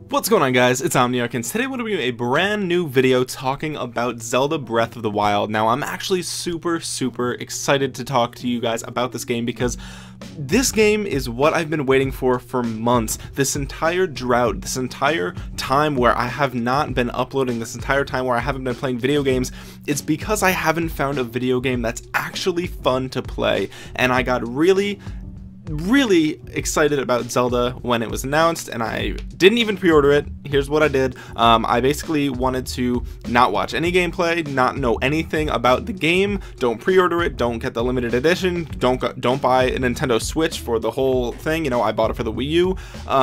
What's going on, guys? It's Omniarch, and today we're going to be doing a brand new video talking about Zelda Breath of the Wild. Now, I'm actually super excited to talk to you guys about this game because this game is what I've been waiting for months. This entire drought, this entire time where I have not been uploading, this entire time where I haven't been playing video games, it's because I haven't found a video game that's actually fun to play. And I got really excited about Zelda when it was announced, and I didn't even pre-order it. Here's what I did. I basically wanted to not watch any gameplay, not know anything about the game, don't pre-order it, don't get the limited edition, don't buy a Nintendo Switch for the whole thing. You know, I bought it for the Wii U,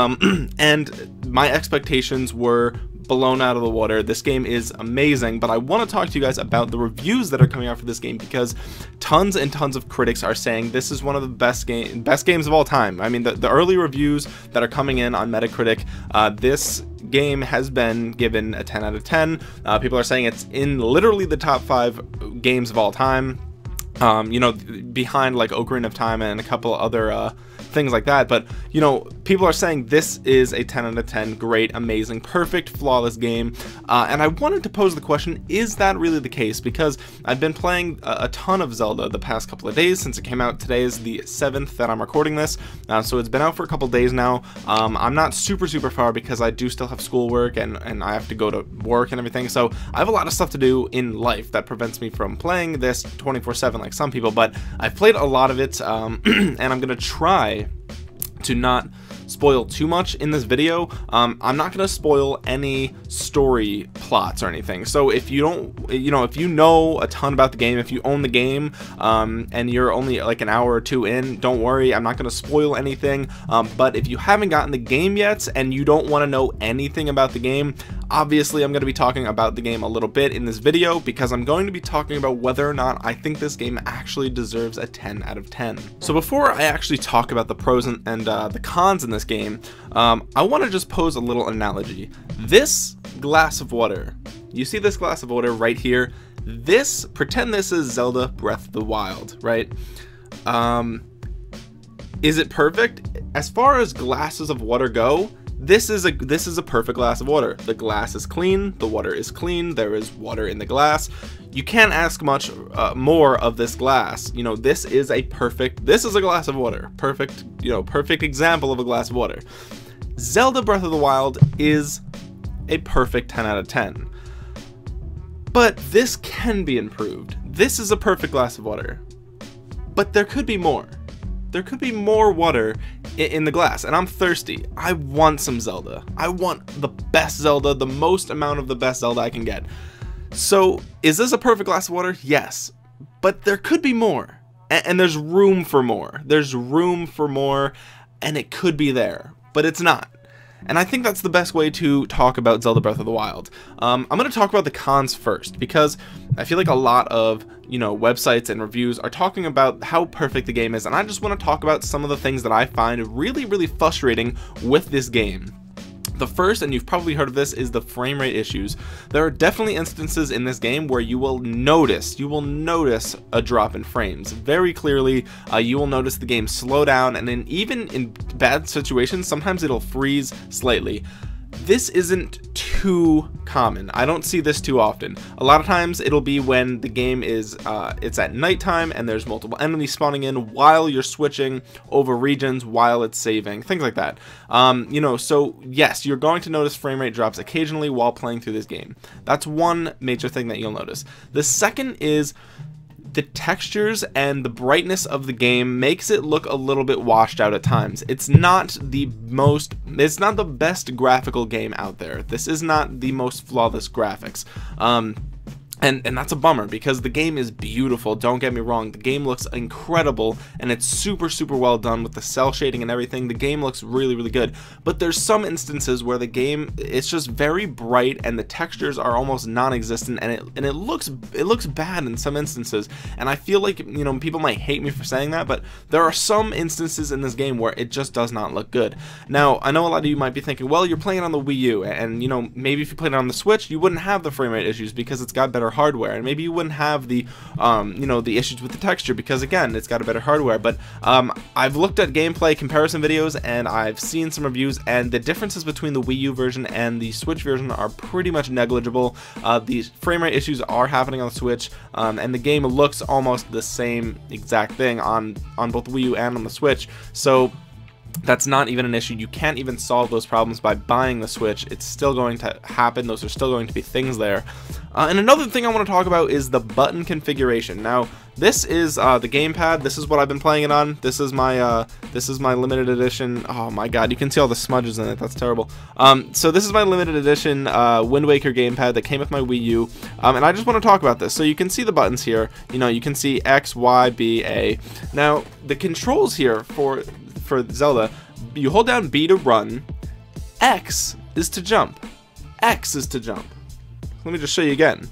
and my expectations were blown out of the water. This game is amazing, but I want to talk to you guys about the reviews that are coming out for this game because tons and tons of critics are saying this is one of the best games of all time. I mean, the early reviews that are coming in on Metacritic, this game has been given a 10 out of 10. People are saying it's in literally the top 5 games of all time. You know, behind like Ocarina of Time and a couple other things like that, but you know, people are saying this is a 10 out of 10, great, amazing, perfect, flawless game, and I wanted to pose the question, is that really the case? Because I've been playing a ton of Zelda the past couple of days since it came out. Today is the 7th that I'm recording this, so it's been out for a couple days now. I'm not super far because I do still have schoolwork and I have to go to work and everything, so I have a lot of stuff to do in life that prevents me from playing this 24/7 like some people, but I've played a lot of it, and I'm gonna try to not spoil too much in this video. I'm not gonna spoil any story plots or anything, so if you don't, if you know a ton about the game, if you own the game, and you're only like an hour or two in, don't worry, I'm not gonna spoil anything. But if you haven't gotten the game yet and you don't want to know anything about the game, obviously I'm going to be talking about the game a little bit in this video because I'm going to be talking about whether or not I think this game actually deserves a 10 out of 10. So before I actually talk about the pros and the cons in this game, I want to just pose a little analogy. This glass of water, you see this glass of water right here? Pretend this is Zelda Breath of the Wild, right? Is it perfect? As far as glasses of water go, this is a perfect glass of water. The glass is clean, the water is clean, there is water in the glass. You can't ask much more of this glass. You know, this is a glass of water. Perfect, perfect example of a glass of water. Zelda Breath of the Wild is a perfect 10 out of 10. But this can be improved. This is a perfect glass of water. But there could be more. There could be more water in the glass, and I'm thirsty. I want some Zelda. I want the best Zelda, the most amount of the best Zelda I can get. So, is this a perfect glass of water? Yes. But there could be more. And there's room for more. There's room for more, and it could be there. But it's not. And I think that's the best way to talk about Zelda Breath of the Wild. I'm going to talk about the cons first, because I feel like a lot of, websites and reviews are talking about how perfect the game is, and I just want to talk about some of the things that I find really frustrating with this game. The first, and you've probably heard of this, is the frame rate issues. There are definitely instances in this game where you will notice a drop in frames. Very clearly, you will notice the game slow down, and then even in bad situations, sometimes it'll freeze slightly. This isn't too common. I don't see this too often. A lot of times it'll be when the game is it's at nighttime and there's multiple enemies spawning in while you're switching over regions, while it's saving, things like that. So yes, you're going to notice frame rate drops occasionally while playing through this game. That's one major thing that you'll notice. The second is the textures and the brightness of the game makes it look a little bit washed out at times. It's not the best graphical game out there. This is not the most flawless graphics. And that's a bummer because the game is beautiful, don't get me wrong. The game looks incredible and it's super well done with the cell shading and everything. The game looks really good. But there's some instances where the game, it's just very bright and the textures are almost non-existent, and it looks bad in some instances. And I feel like, people might hate me for saying that, but there are some instances in this game where it just does not look good. Now, I know a lot of you might be thinking, well, you're playing it on the Wii U, and maybe if you played it on the Switch, you wouldn't have the frame rate issues because it's got better hardware, and maybe you wouldn't have the you know, the issues with the texture because again, it's got a better hardware. But I've looked at gameplay comparison videos and I've seen some reviews, and the differences between the Wii U version and the Switch version are pretty much negligible. These frame rate issues are happening on the Switch, and the game looks almost the same exact thing on both Wii U and on the Switch. So that's not even an issue. You can't even solve those problems by buying the Switch. It's still going to happen. Those are still going to be things there. And another thing I want to talk about is the button configuration. Now, this is the gamepad. This is what I've been playing it on. This is my limited edition. Oh my god, you can see all the smudges in it. That's terrible. So this is my limited edition Wind Waker gamepad that came with my Wii U. And I just want to talk about this. So you can see the buttons here. You know, you can see X, Y, B, A. Now, the controls here for Zelda, you hold down B to run, X is to jump, X is to jump. Let me just show you again.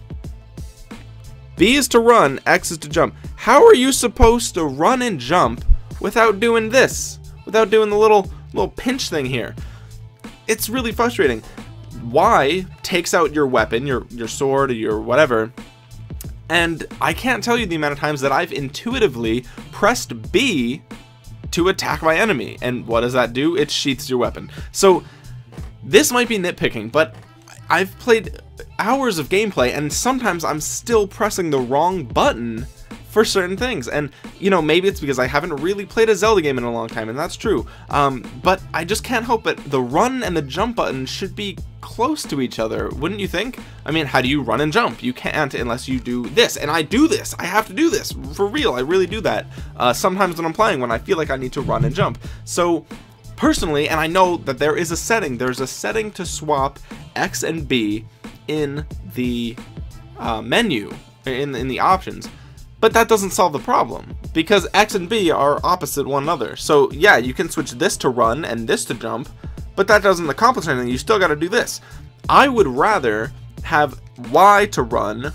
B is to run, X is to jump. How are you supposed to run and jump without doing this? Without doing the little pinch thing here? It's really frustrating. Y takes out your weapon, your sword or your whatever, and I can't tell you the amount of times that I've intuitively pressed B to attack my enemy, and what does that do? It sheaths your weapon. So this might be nitpicking, but I've played hours of gameplay and sometimes I'm still pressing the wrong button for certain things. And you know, maybe it's because I haven't really played a Zelda game in a long time, and that's true, but I just can't help it. The run and the jump button should be close to each other, wouldn't you think? I mean, how do you run and jump? You can't unless you do this, and I do this. I have to do this for real. I really do that sometimes when I'm playing, when I feel like I need to run and jump. So personally, and I know that there is a setting, there's a setting to swap X and B in the menu, in the options, but that doesn't solve the problem because X and B are opposite one another. So yeah, you can switch this to run and this to jump, but that doesn't accomplish anything. You still got to do this. I would rather have Y to run,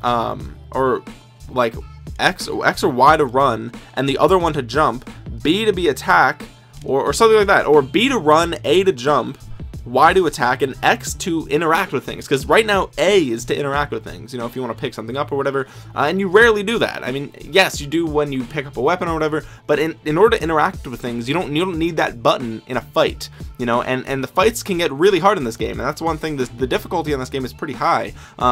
or like X or Y to run, and the other one to jump, B to be attack, or something like that, or B to run, A to jump, Y to attack, and X to interact with things. Because right now A is to interact with things, you know, if you want to pick something up or whatever, and you rarely do that. I mean, yes, you do when you pick up a weapon or whatever, but in order to interact with things, you don't need that button in a fight, you know. And the fights can get really hard in this game, and that's one thing. The difficulty on this game is pretty high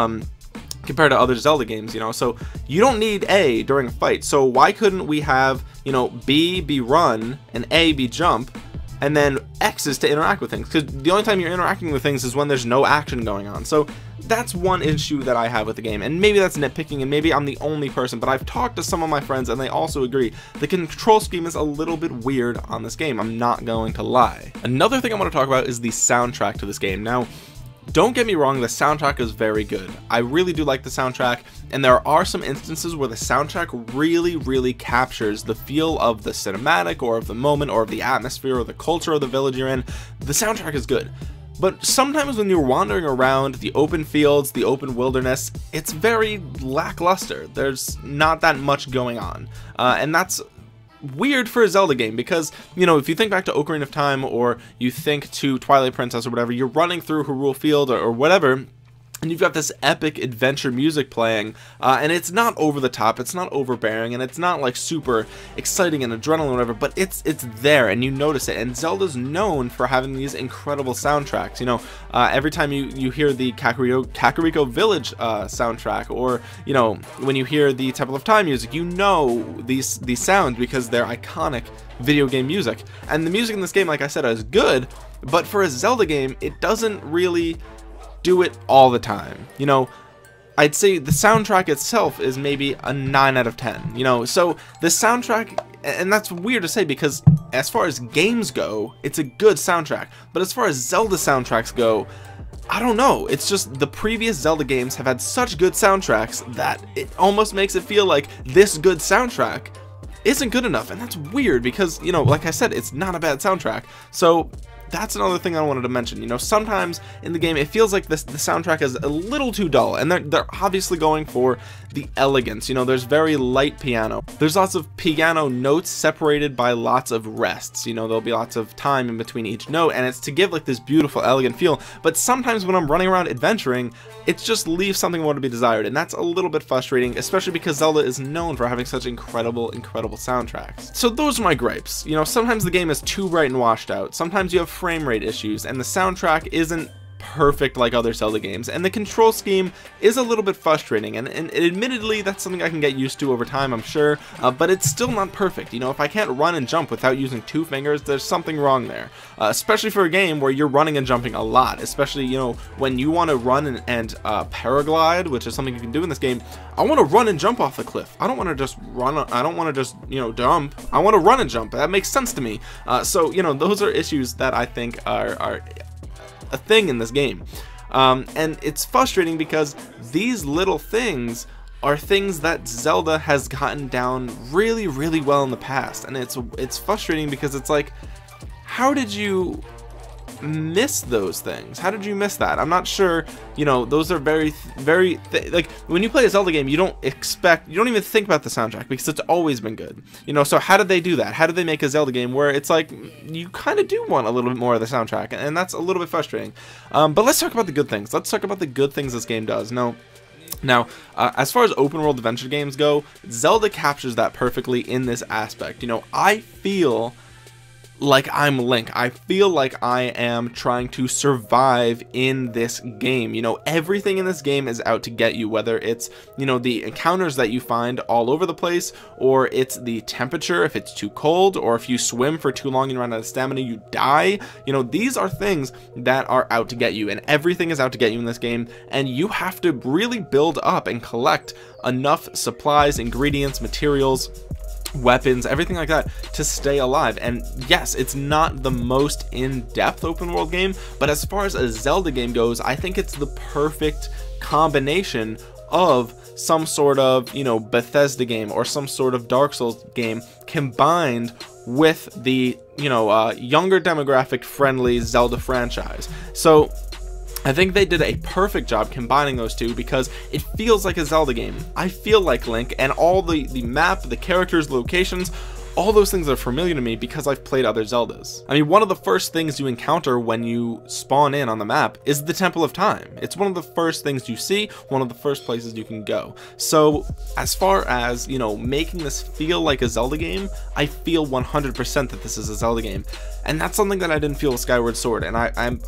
compared to other Zelda games, you know. So you don't need A during a fight. So why couldn't we have, you know, B be run and A be jump, and then X is to interact with things? Because the only time you're interacting with things is when there's no action going on. So that's one issue that I have with the game, and maybe that's nitpicking, and maybe I'm the only person, but I've talked to some of my friends and they also agree the control scheme is a little bit weird on this game. I'm not going to lie. Another thing I want to talk about is the soundtrack to this game. Now, don't get me wrong, the soundtrack is very good. I really do like the soundtrack, and there are some instances where the soundtrack really captures the feel of the cinematic, or of the moment, or of the atmosphere, or the culture of the village you're in. The soundtrack is good. But sometimes when you're wandering around the open fields, the open wilderness, it's very lackluster. There's not that much going on. And that's weird for a Zelda game, because, you know, if you think back to Ocarina of Time, or you think to Twilight Princess or whatever, you're running through Hyrule Field or whatever, and you've got this epic adventure music playing, and it's not over the top, it's not overbearing, and it's not like super exciting and adrenaline or whatever, but it's there and you notice it. And Zelda's known for having these incredible soundtracks. You know, every time you hear the Kakariko Village soundtrack, or, you know, when you hear the Temple of Time music, you know these sounds because they're iconic video game music. And the music in this game, like I said, is good, but for a Zelda game, it doesn't really do it all the time. You know, I'd say the soundtrack itself is maybe a 9 out of 10, you know. So the soundtrack, and that's weird to say because as far as games go, it's a good soundtrack, but as far as Zelda soundtracks go, I don't know. It's just the previous Zelda games have had such good soundtracks that it almost makes it feel like this good soundtrack isn't good enough. And that's weird because, you know, like I said, it's not a bad soundtrack. So that's another thing I wanted to mention. You know, sometimes in the game it feels like the soundtrack is a little too dull, and they're obviously going for the elegance. You know, there's very light piano, there's lots of piano notes separated by lots of rests. You know, there'll be lots of time in between each note, and it's to give like this beautiful elegant feel. But sometimes when I'm running around adventuring, it just leaves something more to be desired, and that's a little bit frustrating, especially because Zelda is known for having such incredible soundtracks. So those are my gripes. You know, sometimes the game is too bright and washed out, sometimes you have frame rate issues, and the soundtrack isn't perfect like other Zelda games, and the control scheme is a little bit frustrating, and admittedly that's something I can get used to over time, I'm sure, but it's still not perfect. You know, if I can't run and jump without using 2 fingers, there's something wrong there, especially for a game where you're running and jumping a lot, especially, you know, when you want to run and paraglide, which is something you can do in this game. I want to run and jump off the cliff. I don't want to just run, I don't want to just, you know, jump. I want to run and jump. That makes sense to me. So, you know, those are issues that I think are a thing in this game, and it's frustrating because these little things are things that Zelda has gotten down really well in the past, and it's frustrating because it's like, how did you miss those things? How did you miss that? I'm not sure. You know, those are very like, when you play a Zelda game, you don't even think about the soundtrack because it's always been good. You know, so how did they do that? How did they make a Zelda game where it's like you kind of do want a little bit more of the soundtrack, and that's a little bit frustrating. But let's talk about the good things. Let's talk about the good things this game does. Now, as far as open world adventure games go, Zelda captures that perfectly in this aspect. You know, I feel like I'm Link. I feel like I am trying to survive in this game. You know, everything in this game is out to get you, whether it's, you know, the encounters that you find all over the place, or it's the temperature, if it's too cold, or if you swim for too long and run out of stamina, you die. You know, these are things that are out to get you, and everything is out to get you in this game, and you have to really build up and collect enough supplies, ingredients, materials, weapons, everything like that to stay alive. And yes, it's not the most in-depth open world game, but as far as a Zelda game goes, I think it's the perfect combination of some sort of, you know, Bethesda game or some sort of Dark Souls game combined with the, you know, younger demographic friendly Zelda franchise. So I think they did a perfect job combining those two because it feels like a Zelda game. I feel like Link, and all the map, the characters, the locations, all those things are familiar to me because I've played other Zeldas. I mean, one of the first things you encounter when you spawn in on the map is the Temple of Time. It's one of the first things you see, one of the first places you can go. So as far as, you know, making this feel like a Zelda game, I feel 100% that this is a Zelda game. And that's something that I didn't feel with Skyward Sword, and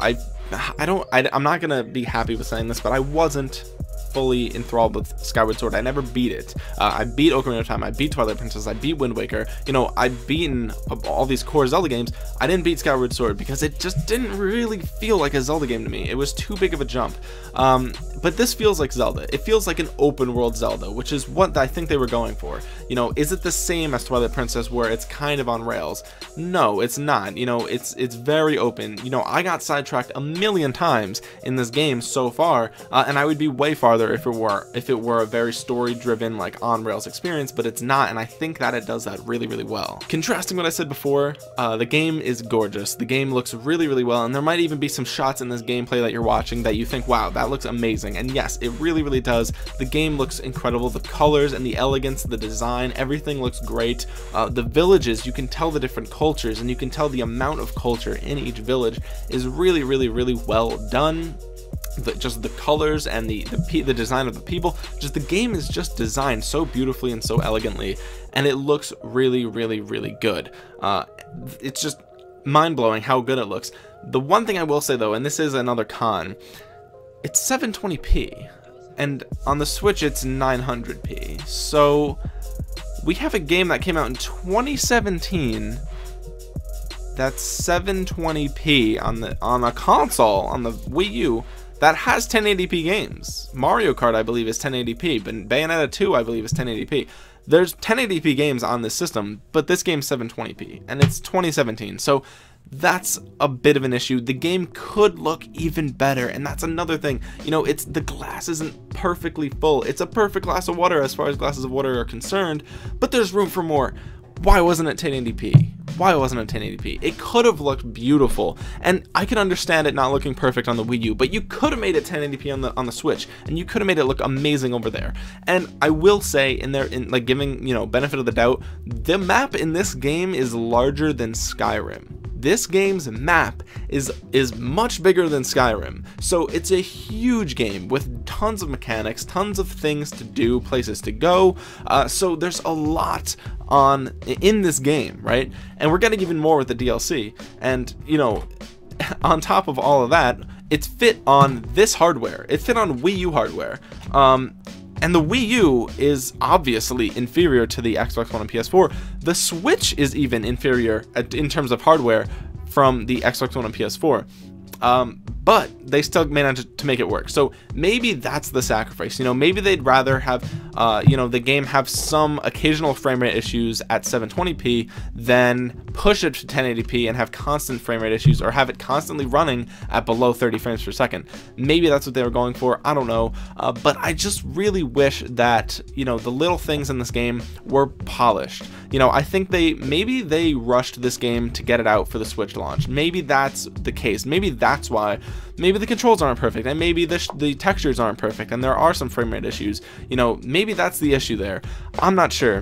I'm not gonna be happy with saying this, but I wasn't fully enthralled with Skyward Sword. I never beat it. I beat Ocarina of Time, I beat Twilight Princess, I beat Wind Waker. You know, I've beaten all these core Zelda games. I didn't beat Skyward Sword because it just didn't really feel like a Zelda game to me. It was too big of a jump. But this feels like Zelda. It feels like an open world Zelda, which is what I think they were going for. You know, is it the same as Twilight Princess where it's kind of on rails? No, it's not. You know, it's very open. You know, I got sidetracked a million times in this game so far, and I would be way farther if it were a very story driven, like on rails experience, but it's not, and I think that it does that really well. Contrasting what I said before, the game is gorgeous. The game looks really well, and there might even be some shots in this gameplay that you're watching that you think, wow, that looks amazing. And yes, it really does. The game looks incredible. The colors and the elegance, the design, everything looks great. The villages, you can tell the different cultures, and you can tell the amount of culture in each village is really well done. Just the colors and the design of the people, just the game is just designed so beautifully and so elegantly, and it looks really good. It's just mind-blowing how good it looks. The one thing I will say though, and this is another con, it's 720p, and on the Switch it's 900p. So we have a game that came out in 2017 that's 720p on a console, on the Wii U, that has 1080p games. Mario Kart, I believe, is 1080p, but Bayonetta 2, I believe, is 1080p. There's 1080p games on this system, but this game's 720p, and it's 2017, so that's a bit of an issue. The game could look even better, and that's another thing. You know, the glass isn't perfectly full. It's a perfect glass of water as far as glasses of water are concerned, but there's room for more. Why wasn't it 1080p? why wasn't it 1080p? It could have looked beautiful, and I can understand it not looking perfect on the Wii U, but you could have made it 1080p on the Switch, and you could have made it look amazing over there. And I will say, in like giving, you know, benefit of the doubt, the map in this game is larger than Skyrim. This game's map is much bigger than Skyrim, so it's a huge game with tons of mechanics, tons of things to do, places to go, so there's a lot in this game, right? And we're getting even more with the DLC, and you know, on top of all of that, it's fit on this hardware. It fit on Wii U hardware, and the Wii U is obviously inferior to the Xbox One and PS4. The Switch is even inferior in terms of hardware from the Xbox One and PS4. But they still managed to make it work. So maybe that's the sacrifice. You know, maybe they'd rather have, you know, the game have some occasional frame rate issues at 720p than push it to 1080p and have constant frame rate issues, or have it constantly running at below 30 frames per second. Maybe that's what they were going for. I don't know. But I just really wish that, you know, the little things in this game were polished. You know, I think maybe they rushed this game to get it out for the Switch launch. Maybe that's the case. Maybe that's why. Maybe the controls aren't perfect, and maybe the textures aren't perfect, and there are some frame rate issues. You know, maybe that's the issue there. I'm not sure.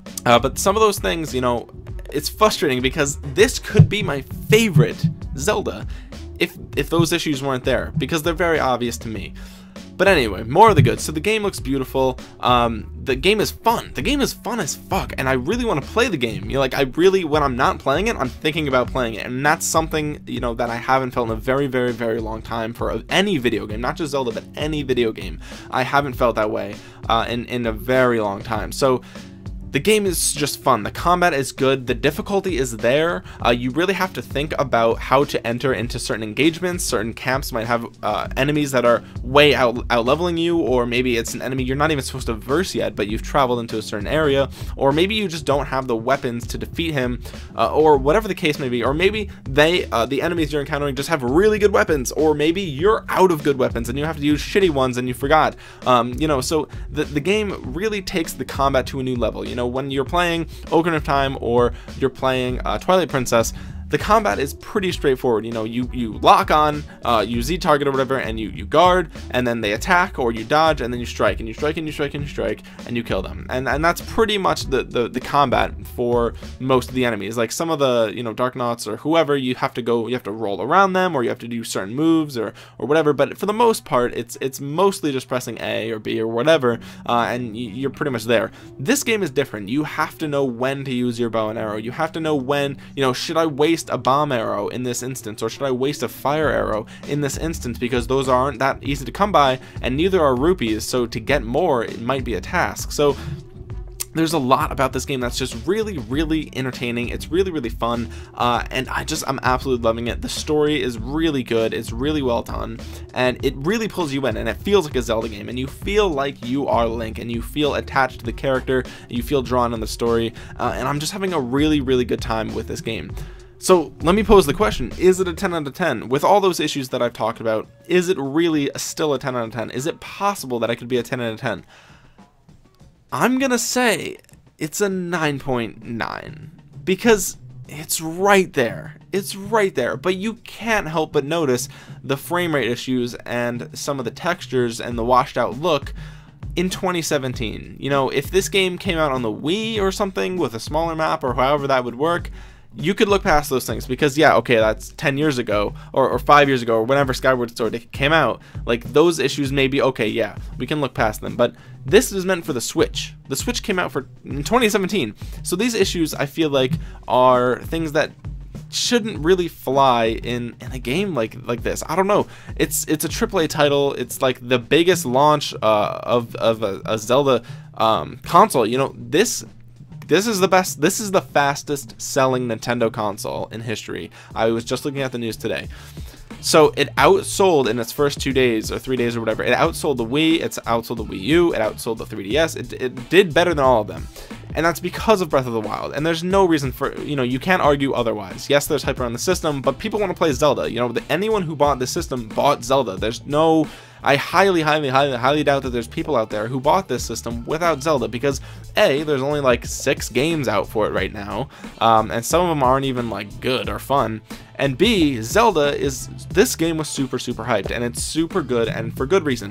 But some of those things, you know, it's frustrating because this could be my favorite Zelda if those issues weren't there, because they're very obvious to me. But anyway, more of the good. So the game looks beautiful. The game is fun. The game is fun as fuck, and I really want to play the game. You know, like, I really, when I'm not playing it, I'm thinking about playing it, and that's something, you know, that I haven't felt in a very, very, very long time for any video game, not just Zelda, but any video game. I haven't felt that way in a very long time. So the game is just fun. The combat is good. The difficulty is there. You really have to think about how to enter into certain engagements. Certain camps might have enemies that are way out leveling you, or maybe it's an enemy you're not even supposed to verse yet, but you've traveled into a certain area, or maybe you just don't have the weapons to defeat him, or whatever the case may be, or maybe the enemies you're encountering just have really good weapons, or maybe you're out of good weapons and you have to use shitty ones and you forgot. You know, so the game really takes the combat to a new level. You know, when you're playing Ocarina of Time or you're playing Twilight Princess, the combat is pretty straightforward. You know, you lock on, you Z target or whatever, and you guard, and then they attack, or you dodge, and then you strike, and you strike, and you strike, and you strike, and you kill them. And that's pretty much the combat for most of the enemies. Like some of the, you know, Darknauts or whoever, you have to roll around them, or you have to do certain moves or whatever. But for the most part, it's mostly just pressing A or B or whatever, and you're pretty much there. This game is different. You have to know when to use your bow and arrow. You have to know when, you know, should I waste a bomb arrow in this instance, or should I waste a fire arrow in this instance, because those aren't that easy to come by, and neither are rupees, so to get more it might be a task. So there's a lot about this game that's just really, really entertaining. It's really, really fun, and I'm absolutely loving it. The story is really good. It's really well done, and it really pulls you in, and it feels like a Zelda game, and you feel like you are Link, and you feel attached to the character, and you feel drawn in the story, and I'm just having a really, really good time with this game. So let me pose the question, is it a 10 out of 10? With all those issues that I've talked about, is it really still a 10 out of 10? Is it possible that it could be a 10 out of 10? I'm gonna say it's a 9.9, because it's right there. It's right there, but you can't help but notice the frame rate issues and some of the textures and the washed out look in 2017. You know, if this game came out on the Wii or something with a smaller map, or however that would work, you could look past those things, because yeah, okay, that's 10 years ago or 5 years ago, or whenever Skyward Sword came out. Like, those issues may be okay, yeah, we can look past them. But this is meant for the Switch. The Switch came out in 2017, so these issues, I feel like, are things that shouldn't really fly in a game like this. I don't know. It's a AAA title. It's like the biggest launch of a Zelda console. You know, this is the best. This is the fastest selling Nintendo console in history. I was just looking at the news today. So it outsold in its first 2 days or 3 days or whatever. It outsold the Wii. It's outsold the Wii U. It outsold the 3DS. It did better than all of them. and that's because of Breath of the Wild, and there's no reason for, you know, you can't argue otherwise. Yes, there's hype around the system, but people want to play Zelda. You know, anyone who bought this system bought Zelda. There's no, I highly doubt that there's people out there who bought this system without Zelda, because A, there's only like 6 games out for it right now, and some of them aren't even like good or fun, and B, Zelda this game was super hyped, and it's super good, and for good reason.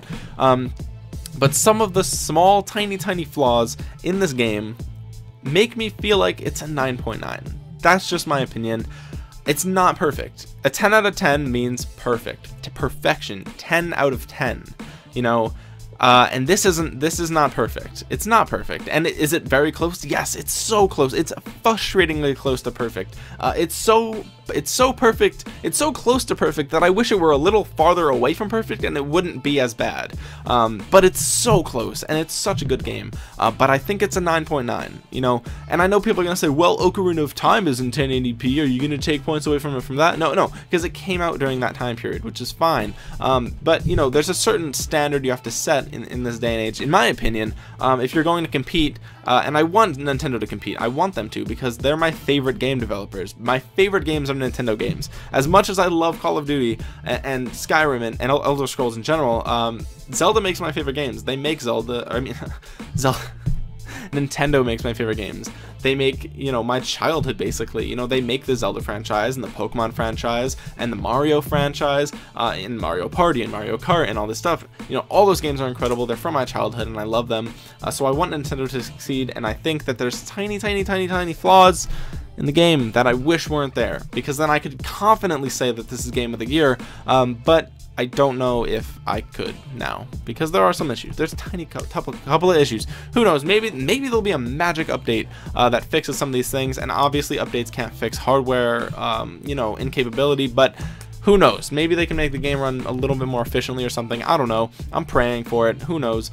But some of the small, tiny flaws in this game make me feel like it's a 9.9. That's just my opinion. It's not perfect. A 10 out of 10 means perfect, to perfection, 10 out of 10, you know, and this is not perfect. It's not perfect. And is it very close? Yes, it's so close. It's frustratingly close to perfect. It's so perfect. It's so close to perfect that I wish it were a little farther away from perfect and it wouldn't be as bad. But it's so close, and it's such a good game. But I think it's a 9.9, you know, and I know people are going to say, well, Ocarina of Time is in 1080p. Are you going to take points away from it from that? No, because it came out during that time period, which is fine. But, you know, there's a certain standard you have to set in this day and age, in my opinion, if you're going to compete, and I want Nintendo to compete. I want them to, because they're my favorite game developers. My favorite games are Nintendo games. As much as I love Call of Duty and Skyrim and Elder Scrolls in general, Zelda makes my favorite games. They make Zelda, I mean, Zelda. Nintendo makes my favorite games. They make, you know, my childhood, basically. You know, they make the Zelda franchise and the Pokemon franchise and the Mario franchise, and Mario Party and Mario Kart and all this stuff. You know, all those games are incredible. They're from my childhood and I love them. So I want Nintendo to succeed, and I think that there's tiny flaws in the game that I wish weren't there, because then I could confidently say that this is Game of the Year, but I don't know if I could now, because there are some issues. There's a tiny couple of issues. Who knows? Maybe there'll be a magic update that fixes some of these things, and obviously updates can't fix hardware, you know, incapability, but who knows? Maybe they can make the game run a little bit more efficiently or something. I don't know. I'm praying for it. Who knows?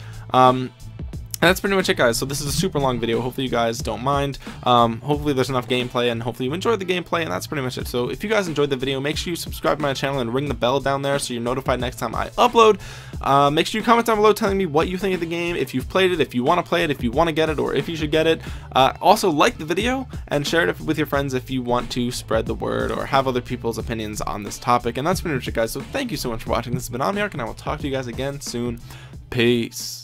And that's pretty much it, guys. So this is a super long video. Hopefully you guys don't mind. Hopefully there's enough gameplay, and hopefully you enjoyed the gameplay, and that's pretty much it. So if you guys enjoyed the video, make sure you subscribe to my channel and ring the bell down there so you're notified next time I upload. Make sure you comment down below telling me what you think of the game, if you've played it, if you want to play it, if you want to get it, or if you should get it. Also, like the video and share it with your friends if you want to spread the word or have other people's opinions on this topic. And that's pretty much it, guys. So thank you so much for watching. This has been Omniarch, and I will talk to you guys again soon. Peace.